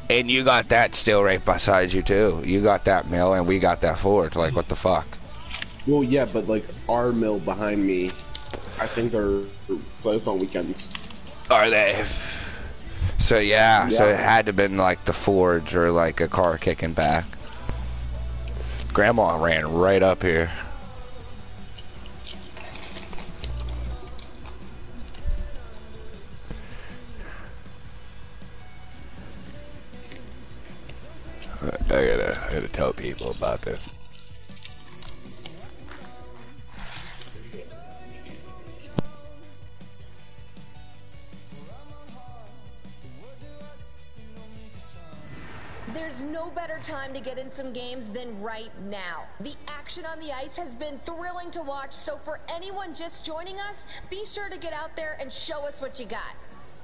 And you got that still right beside you too. You got that mill and we got that forge. Like, what the fuck? Well, yeah, but like our mill behind me, I think they're closed on weekends. Are they? So yeah, so it Yeah. had to been like the forge or like a car kicking back. Grandma ran right up here. I gotta tell people about this. There's no better time to get in some games than right now. The action on the ice has been thrilling to watch, so for anyone just joining us, be sure to get out there and show us what you got.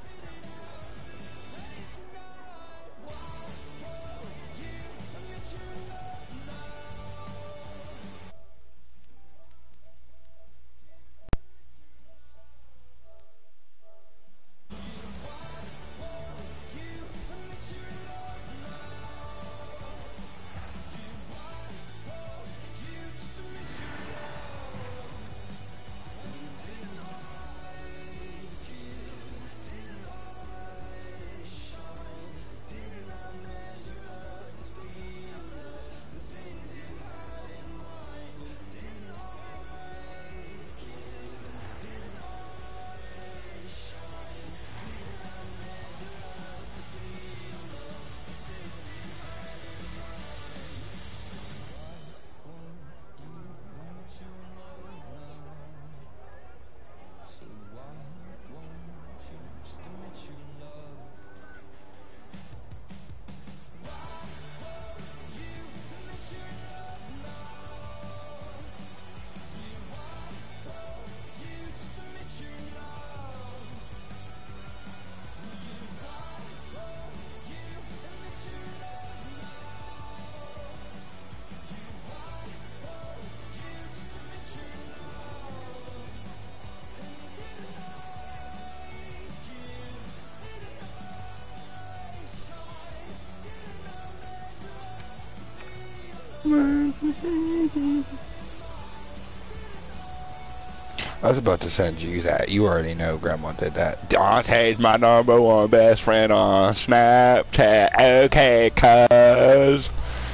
I was about to send you that. You already know Grandma did that. Dante's my #1 best friend on Snapchat. Okay, cuz.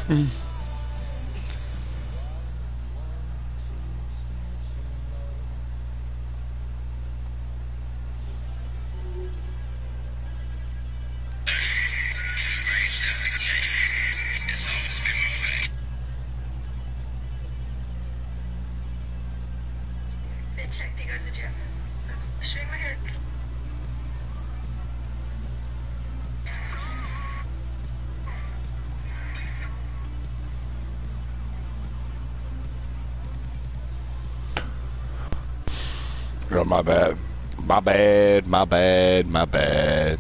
Oh, my bad. My bad, my bad, my bad.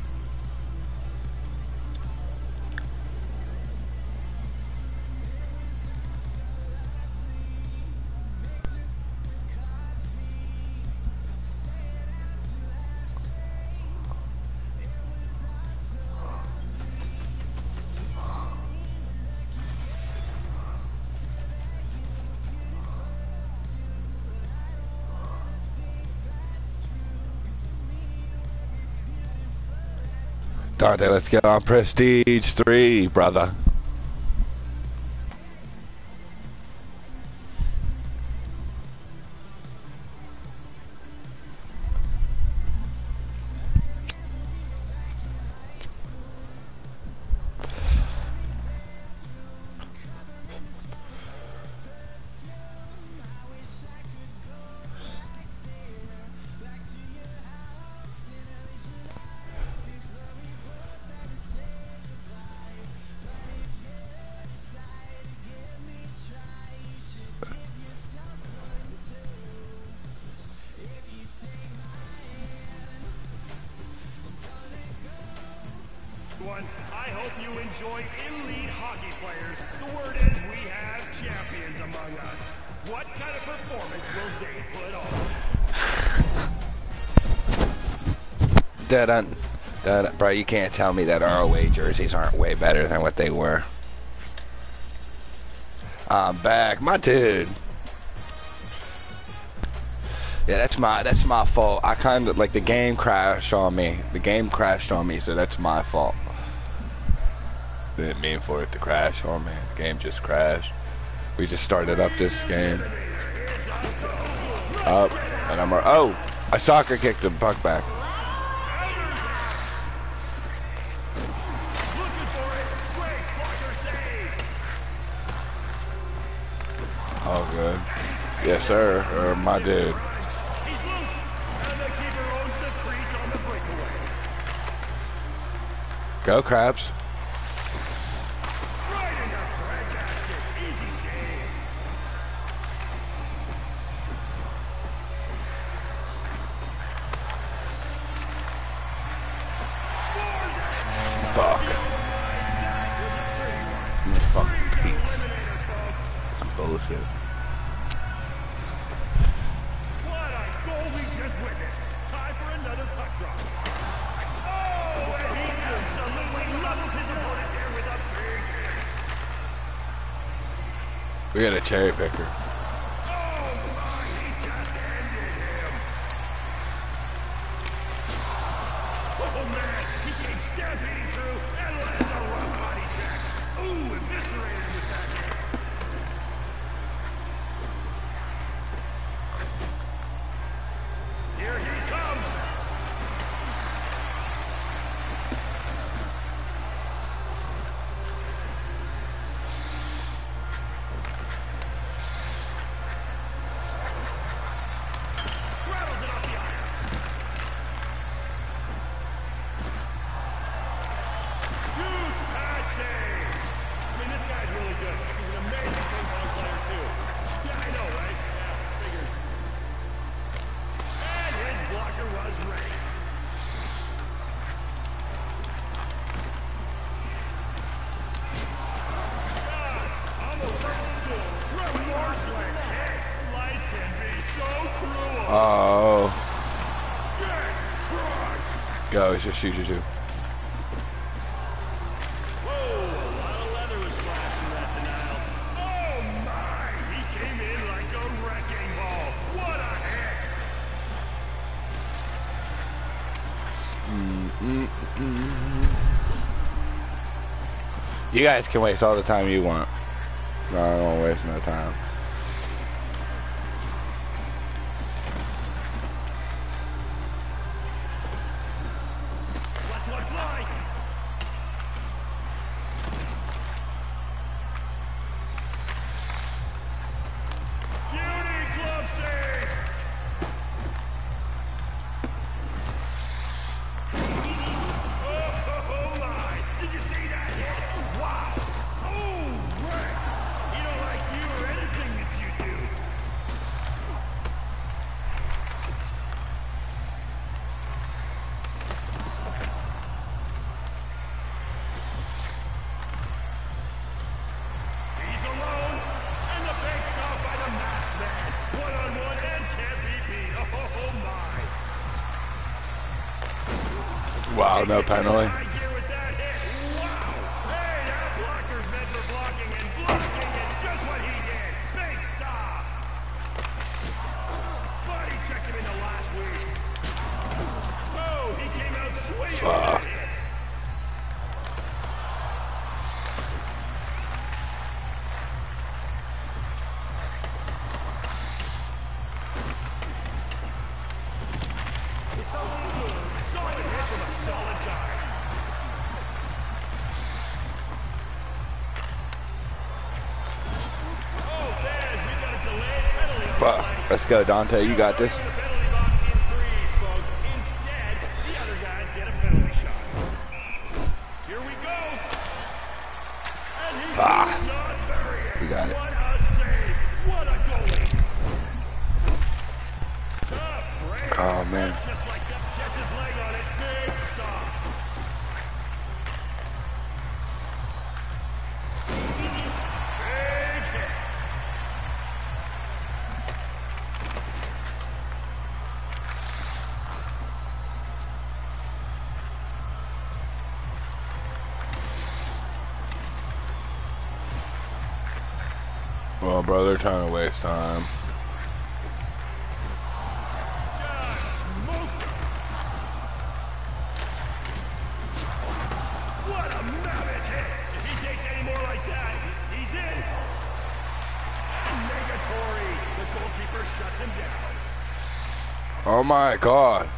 Dante, let's get on Prestige 3, brother. I hope you enjoy elite hockey players. The word is we have champions among us. What kind of performance will they put on? Dun That, bro, you can't tell me that our away jerseys aren't way better than what they were. I'm back, my dude. Yeah, that's my fault. I kind of like the game crashed on me. The game crashed on me, so that's my fault. Didn't mean for it to crash on me. The game just crashed. We just started up this game. Up, and I'm oh, I soccer kicked the puck back. Oh, good. Yes, sir. Or my dude. He's loose, and the keeper owns the crease on the breakaway. Go, Crabs. Right in the bread basket. Easy save. Scores it. Fuck. Fucking peace. Eliminator, folks. Some bullshit. What a goal we just witnessed. Time for another puck drop. Oh, and he absolutely levels his opponent there with a big hit. We got a cherry picker. Oh my, he just ended him. Oh man, he came stampeding through and lands a rough body check. Ooh, eviscerated with that hit. Here he comes. Rattles it off the iron. Huge pad save. I mean, this guy's really good. He's an amazing ping-pong player, too. Yeah, I know, right? Yeah, figures. And his blocker was ready. Almost remorseless hit. Life can be so cruel. Oh. Get crushed. Go, it's just shoot. Whoa, a lot of leather was splashed in that denial. Oh my, he came in like a wrecking ball. What a hit. You guys can waste all the time you want. No, I don't waste no time. Let's one fly. Beauty glove save. Oh my, did you see that hit? Wow. Oh, right. He don't like you or anything that you do. He's alone, and the big stop by the masked man. One-on-one and can't be beat. Oh my. Wow, no penalty. High gear with that hit. Wow. Hey, that blocker's meant for blocking, and blocking is just what he did. Big stop. Body checked him in the last week. Oh, he came out swinging with that hit. Solid hit from a solid guy. Oh, Daz, we got a delayed penalty on the Fuck. line. Let's go, Dante. You got this. The penalty box in threes, folks. Instead, the other guys get a penalty shot. Here we go. And he did not bury it. We got it. What a save. What a goalie. Tough break. Oh, man. Just like that. Gets his leg on it. Big stop. Big hit. Well, bro, they're trying to waste time. Just smoke him. What a mammoth hit. If he takes any more like that, he's in. And Negatory. The goalkeeper shuts him down. Oh my god.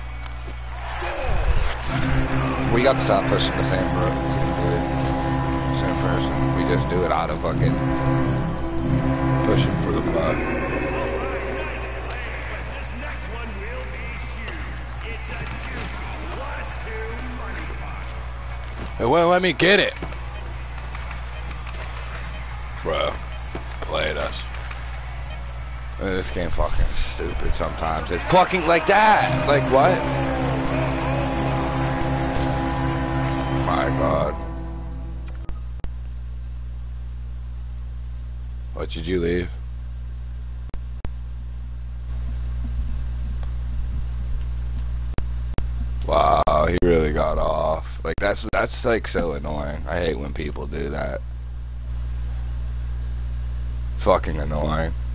We got to stop pushing the same bro. Same person. We just do it out of fucking pushing for the puck. Alright, nice play, but this next one will be huge. It's a juicy +2 money pot. It wouldn't let me get it. Bro, played us. This game fucking stupid sometimes. It's fucking like that. Like what? My god. What, did you leave? Wow, he really got off. Like that's like so annoying. I hate when people do that. It's fucking annoying.